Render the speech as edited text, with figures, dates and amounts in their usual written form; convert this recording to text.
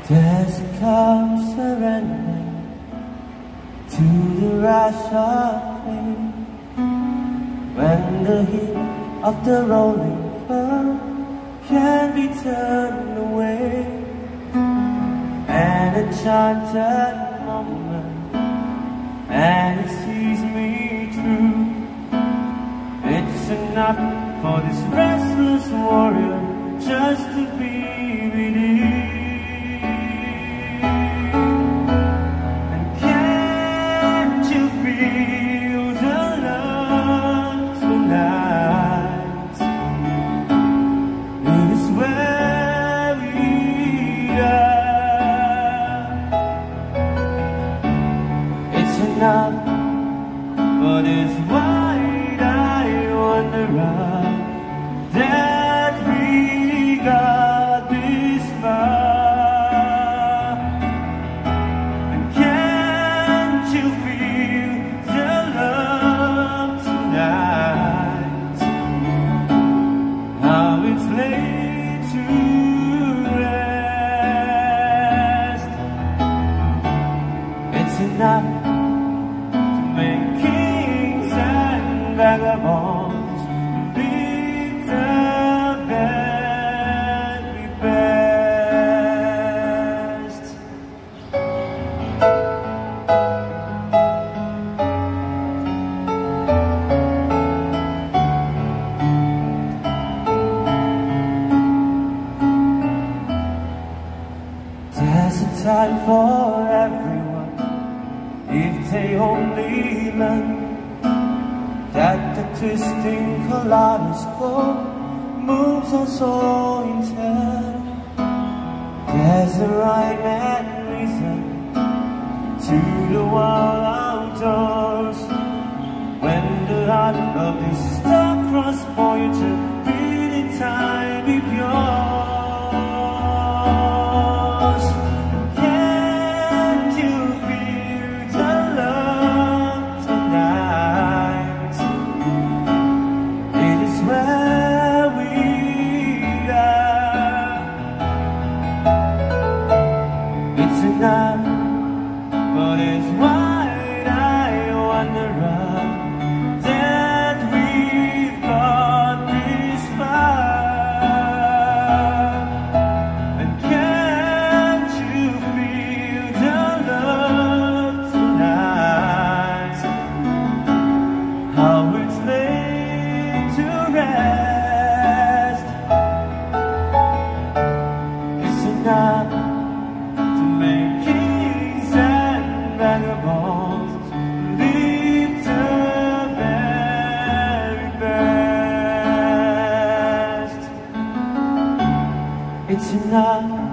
There's a calm surrender to the rush of pain, when the heat of the rolling flood can be turned away. An enchanted moment, and it sees me through. It's enough for this restless warrior just to be with you. And can't you feel the love tonight? It is where we are. It's enough for this wide-eyed wanderer that we got this far. And can't you feel the love tonight? How it's laid to rest. It's enough to make kings and vagabonds leave the very best. There's a time for everyone if they only learn that the twisting kaleidoscope moves us all in turn. There's a rhyme and reason to the wild outdoors, when the heart of this star-crossed voyager beating time be yours. Can't you feel the love tonight? It is where we are. It's enough for this wide-eyed wanderer that we've got this far. And can't you feel the love tonight? How it's laid to rest. It's enough to make kings and vagabonds leave the very best. It's enough